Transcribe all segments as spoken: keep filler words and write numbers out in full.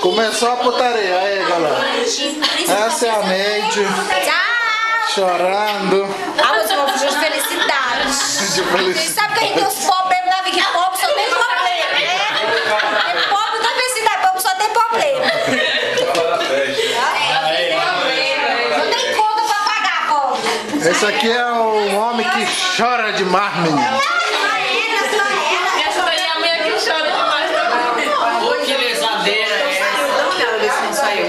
Começou a putaria. Aí, galera. Essa é a Neide. Chorando. Ah, os povos de felicidade. De felicidade. Vocês sabem que a gente tem os problemas na vida, que pobre só tem problema, né? É pobre da felicidade, pobre só tem problema. Não tem conta pra pagar, pobre. Esse aqui é o homem que chora demais, menino. Essa daí é a mulher que chora demais. Ô, que lesadeira é essa? Dá uma olhada, ver se não saiu.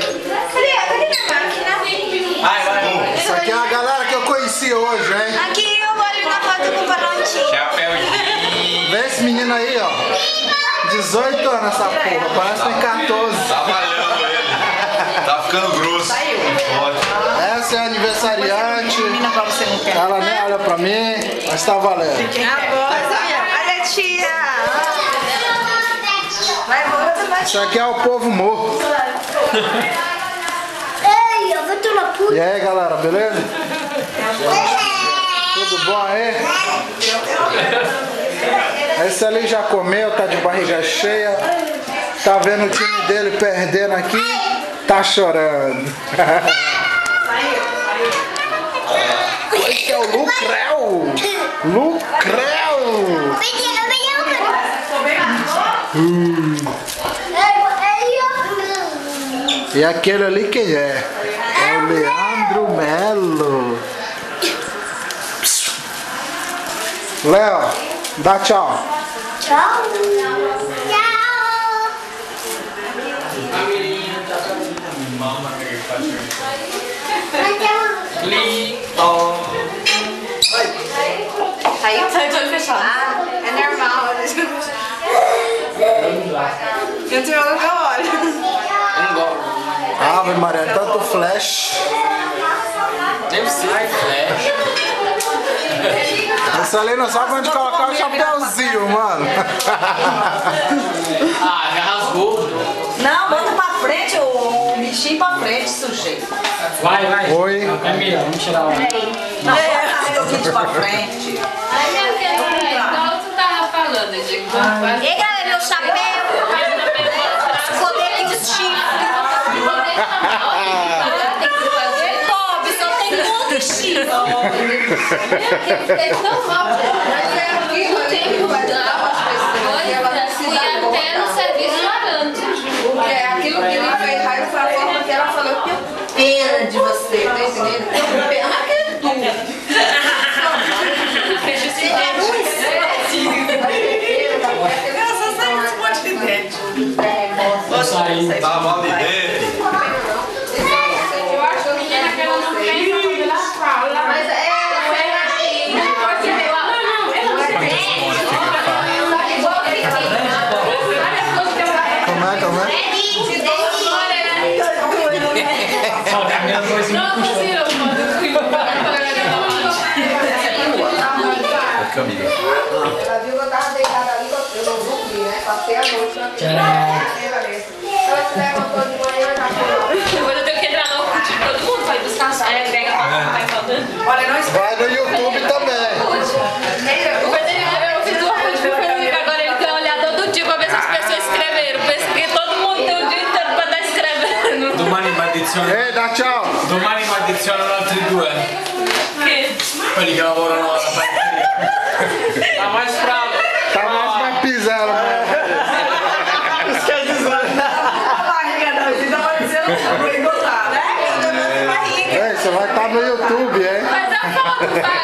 Vai, vai. Essa aqui é a galera que eu conheci hoje, hein? Aqui eu vou ali na foto com o Valentim. Chapéuzinho. Vê esse menino aí, ó. dezoito anos essa porra, parece que tem quatorze. Tá malhando ele. Tá ficando grosso. Essa é a aniversariante. Ela nem olha pra mim, mas tá valendo. Olha, tia. Vai, volta, vai. Isso aqui é o povo morto. Ei, eu vou tomar puta. E aí, galera, beleza? Tudo bom aí? Esse ali já comeu, tá de barriga cheia. Tá vendo o time dele perdendo aqui. Tá chorando. Esse é o Lucreu. Lucreu. Hum. E aquele ali quem é? É o Leandro Melo. Léo, dá tchau. Tchau. Saiu? Saiu todo fechado. Ah, é normal. Eu te olho na hora. Ave Maria, tanto flash. Nem precisa de flash. Essa ali não sabe onde colocar o chapéuzinho, mano. Ah, já rasgou. Não, bota pra frente o bichinho pra frente, sujeito. Vai, vai. Oi. É melhor, vamos tirar uma. Não, bota o kit pra frente. Ai, minha filha, igual tu tava falando, eu digo, vamos Ei, galera, meu chapéu. Esconder aqui de chifre. tem que fazer. Pobre, só tem um monte de chifre. É tão mal. Mas é aqui, não tem que mudar as pessoas. Fui até no serviço chorando. Porque aquilo que ele fez raiva foi a forma que ela falou que eu tenho pena de você, tá entendendo? Eu tenho pena, mas que é tudo. Fecha esse dente. Tá mal de dente. Eu acho que a menina que ela não quer ir pra fala. Mas é. Como é, como é? Camila. Ela viu que eu tava deitada ali, eu não dormi, né? Passei a noite na primeira vez. Ela se levantou de manhã e já foi. Depois eu tenho que entrar no de todo mundo pra ir buscar a entrega pra vai faltando. Olha, não espera. Vai no YouTube também. O Fernando, eu fiz o Orkut pro Fernando, agora ele quer olhar todo dia pra ver se as pessoas escreveram. Porque todo mundo tem o dia inteiro pra estar escrevendo. Domani mi addiziona. Ei, dá tchau. Domani mi addizionano altri due. Che? Quelli che lavorano alla factoria. Tá mais pra. Tá mais pra pisar, né? Isso quer dizer. Ei, você vai estar no YouTube, hein? Mas a foto, vai.